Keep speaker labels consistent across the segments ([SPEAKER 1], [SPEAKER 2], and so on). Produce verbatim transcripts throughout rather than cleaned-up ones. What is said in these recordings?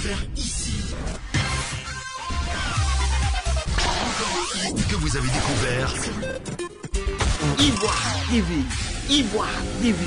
[SPEAKER 1] faire ici. Encore un hit que vous avez découvert. Ivoire T V. Ivoire T V.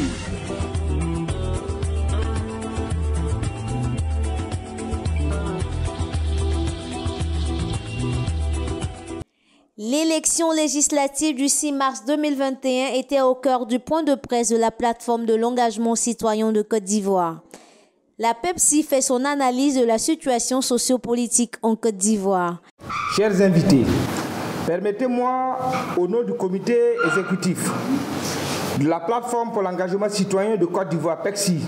[SPEAKER 2] L'élection législative du six mars deux mille vingt et un était au cœur du point de presse de la plateforme de l'engagement citoyen de Côte d'Ivoire. La Pepsi fait son analyse de la situation sociopolitique en Côte d'Ivoire.
[SPEAKER 3] Chers invités, permettez-moi, au nom du comité exécutif de la plateforme pour l'engagement citoyen de Côte d'Ivoire, Pepsi,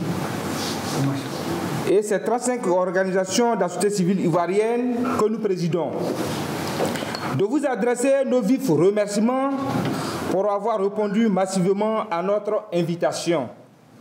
[SPEAKER 3] et ces trente-cinq organisations de la société civile ivoirienne que nous présidons, de vous adresser nos vifs remerciements pour avoir répondu massivement à notre invitation.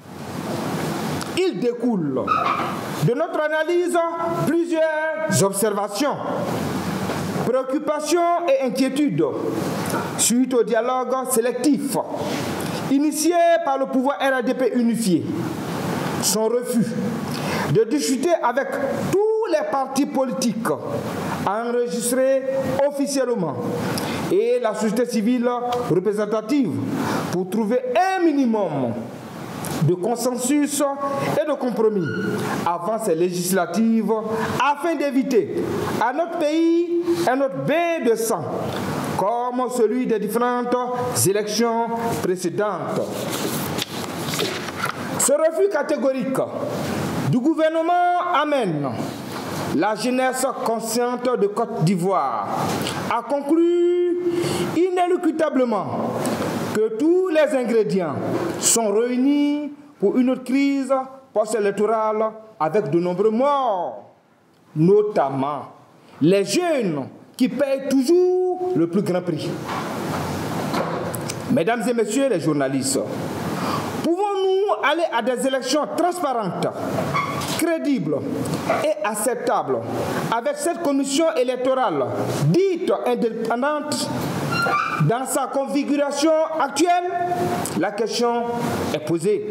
[SPEAKER 3] Il découle de notre analyse plusieurs observations, préoccupations et inquiétudes suite au dialogue sélectif initié par le pouvoir R H D P unifié, son refus de discuter avec tous les partis politiques enregistrés officiellement et la société civile représentative pour trouver un minimum de consensus et de compromis avant ces législatives afin d'éviter à notre pays un autre bain de sang comme celui des différentes élections précédentes. Ce refus catégorique du gouvernement amène la jeunesse consciente de Côte d'Ivoire a conclu inéluctablement que tous les ingrédients sont réunis pour une autre crise post-électorale avec de nombreux morts, notamment les jeunes qui payent toujours le plus grand prix. Mesdames et messieurs les journalistes, pouvons-nous aller à des élections transparentes, crédible et acceptable avec cette commission électorale dite indépendante dans sa configuration actuelle? La question est posée.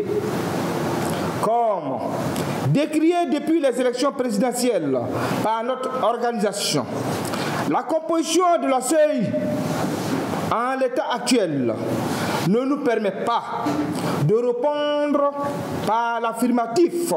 [SPEAKER 3] Comme décrié depuis les élections présidentielles par notre organisation, la composition de la C E I en l'état actuel ne nous permet pas de répondre par l'affirmatif,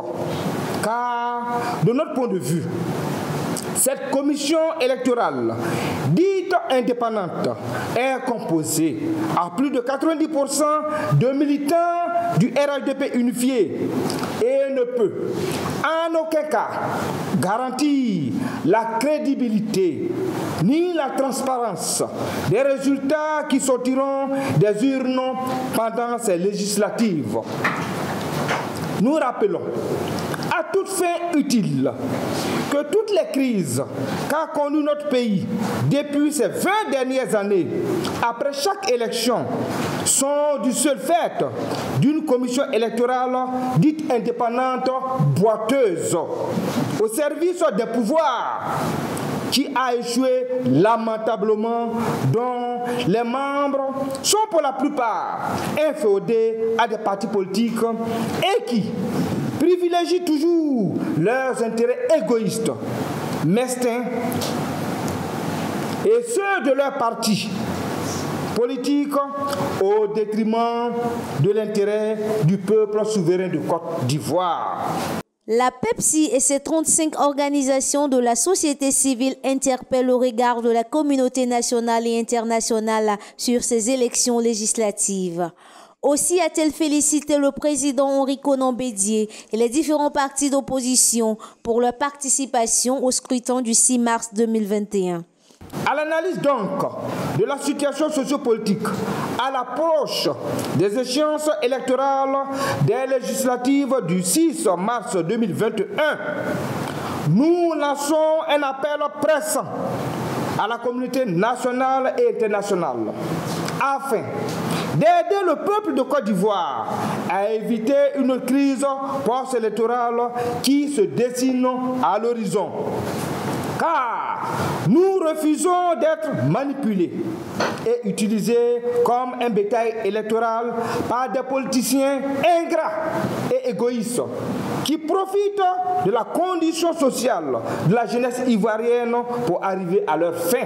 [SPEAKER 3] car de notre point de vue, cette commission électorale dite indépendante est composée à plus de quatre-vingt-dix pour cent de militants du R H D P unifié et ne peut en aucun cas garantir la crédibilité ni la transparence des résultats qui sortiront des urnes pendant ces législatives. Nous rappelons à toute fin utile que toutes les crises qu'a connues notre pays depuis ces vingt dernières années, après chaque élection, sont du seul fait d'une commission électorale dite indépendante, boiteuse, au service des pouvoirs, qui a échoué lamentablement, dont les membres sont pour la plupart inféodés à des partis politiques et qui privilégient toujours leurs intérêts égoïstes, mestins, et ceux de leur parti politique au détriment de l'intérêt du peuple souverain de Côte d'Ivoire.
[SPEAKER 2] La Pepsi et ses trente-cinq organisations de la société civile interpellent au regard de la communauté nationale et internationale sur ces élections législatives. Aussi a-t-elle félicité le président Henri Konan Bédié et les différents partis d'opposition pour leur participation au scrutin du six mars deux mille vingt et un.
[SPEAKER 3] À l'analyse donc de la situation sociopolitique, à l'approche des échéances électorales des législatives du six mars deux mille vingt et un, nous lançons un appel pressant à la communauté nationale et internationale afin d'aider le peuple de Côte d'Ivoire à éviter une crise post-électorale qui se dessine à l'horizon. Car nous refusons d'être manipulés et utilisés comme un bétail électoral par des politiciens ingrats et égoïstes qui profitent de la condition sociale de la jeunesse ivoirienne pour arriver à leur fin.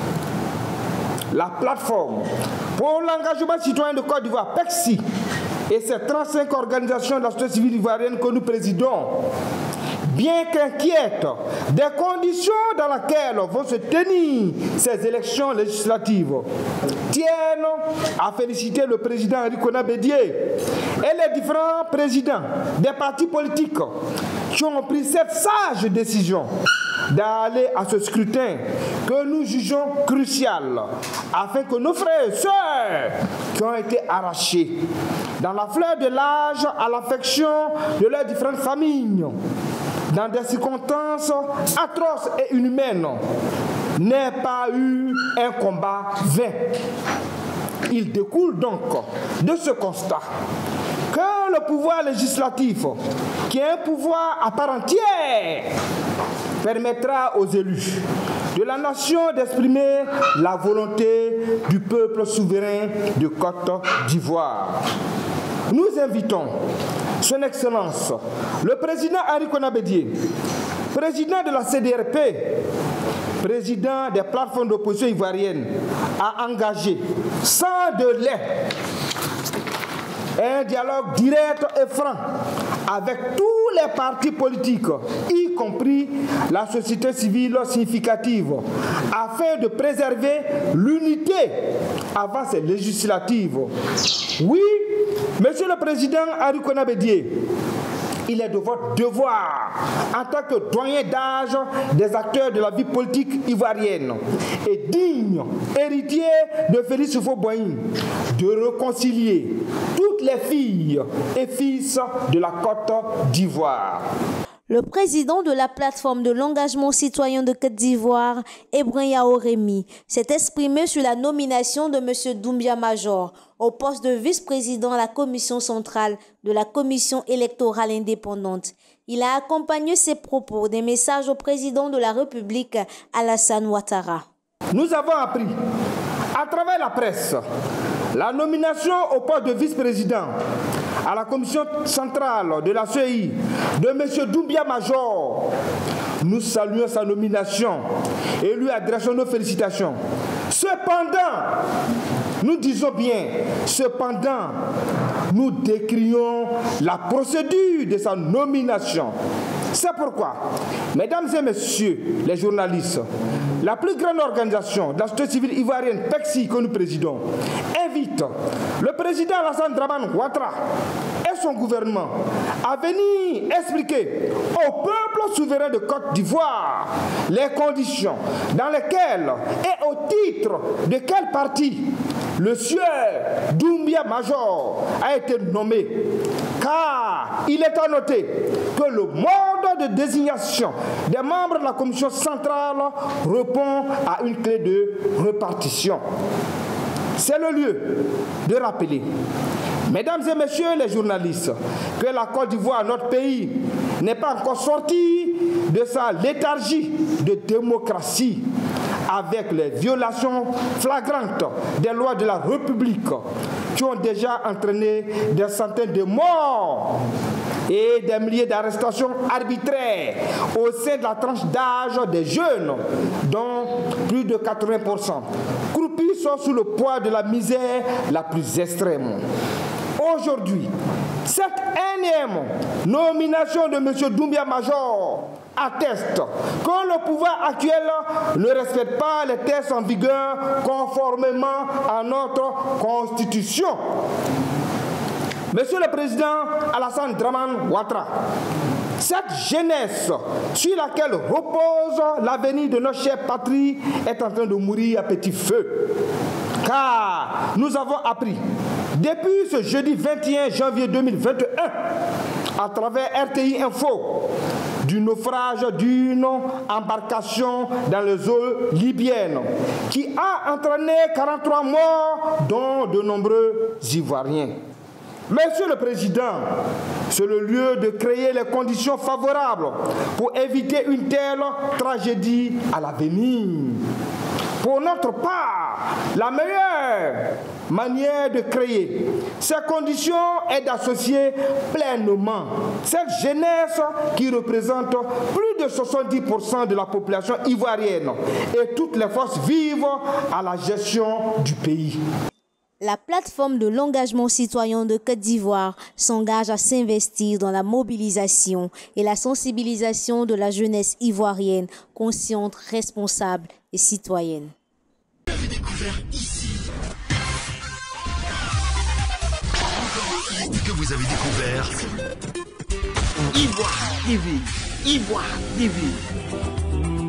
[SPEAKER 3] La plateforme pour l'engagement citoyen de Côte d'Ivoire, P E C I, et ses trente-cinq organisations de la société civile ivoirienne que nous présidons, bien qu'inquiètes des conditions dans lesquelles vont se tenir ces élections législatives, tiennent à féliciter le président Henri Konan Bédié et les différents présidents des partis politiques qui ont pris cette sage décision d'aller à ce scrutin que nous jugeons crucial, afin que nos frères et sœurs qui ont été arrachés dans la fleur de l'âge à l'affection de leurs différentes familles, dans des circonstances atroces et inhumaines, n'aient pas eu un combat vain. Il découle donc de ce constat que le pouvoir législatif, qui est un pouvoir à part entière, permettra aux élus de la nation d'exprimer la volonté du peuple souverain de Côte d'Ivoire. Nous invitons Son Excellence, le président Henri Konan Bédié, président de la C D R P, président des plateformes d'opposition ivoirienne, à engager sans délai un dialogue direct et franc avec tous les partis politiques, y compris la société civile significative, afin de préserver l'unité avant ces législatives. Oui, Monsieur le Président Henri Konan Bédié, il est de votre devoir, en tant que doyen d'âge des acteurs de la vie politique ivoirienne et digne héritier de Félix Houphouët-Boigny, de réconcilier toutes les filles et fils de la Côte d'Ivoire.
[SPEAKER 2] Le président de la plateforme de l'engagement citoyen de Côte d'Ivoire, Ebrin Yao Rémy, s'est exprimé sur la nomination de M. Doumbia Major au poste de vice-président à la commission centrale de la commission électorale indépendante. Il a accompagné ses propos des messages au président de la République, Alassane Ouattara.
[SPEAKER 3] Nous avons appris à travers la presse la nomination au poste de vice-président à la commission centrale de la C E I de M. Doumbia Major. Nous saluons sa nomination et lui adressons nos félicitations. Cependant, nous disons bien, cependant, nous décrions la procédure de sa nomination. C'est pourquoi, mesdames et messieurs les journalistes, la plus grande organisation de la société civile ivoirienne, P E C I, que nous présidons, invite le président Alassane Dramane Ouattara et son gouvernement à venir expliquer au peuple souverain de Côte d'Ivoire les conditions dans lesquelles et au titre de quel parti le sieur Doumbia Major a été nommé. Car il est à noter que le mode de désignation des membres de la commission centrale répond à une clé de répartition. C'est le lieu de rappeler, mesdames et messieurs les journalistes, que la Côte d'Ivoire, notre pays, n'est pas encore sorti de sa léthargie de démocratie, avec les violations flagrantes des lois de la République qui ont déjà entraîné des centaines de morts et des milliers d'arrestations arbitraires au sein de la tranche d'âge des jeunes, dont plus de quatre-vingts pour cent croupis sont sous le poids de la misère la plus extrême. Aujourd'hui, cette énième nomination de M. Doumbia Major atteste que le pouvoir actuel ne respecte pas les textes en vigueur conformément à notre Constitution. Monsieur le Président Alassane Dramane Ouattara, cette jeunesse sur laquelle repose l'avenir de notre chère patrie est en train de mourir à petit feu. Car nous avons appris depuis ce jeudi vingt et un janvier deux mille vingt et un, à travers R T I Info, du naufrage d'une embarcation dans les eaux libyennes qui a entraîné quarante-trois morts, dont de nombreux Ivoiriens. Monsieur le Président, c'est le lieu de créer les conditions favorables pour éviter une telle tragédie à l'avenir. Pour notre part, la meilleure manière de créer ces conditions est d'associer pleinement cette jeunesse qui représente plus de soixante-dix pour cent de la population ivoirienne et toutes les forces vives à la gestion du pays.
[SPEAKER 2] La plateforme de l'engagement citoyen de Côte d'Ivoire s'engage à s'investir dans la mobilisation et la sensibilisation de la jeunesse ivoirienne consciente, responsable et citoyenne.
[SPEAKER 1] Vous avez découvert ici. Que vous avez découvert
[SPEAKER 4] Ivoire T V. Ivoire T V.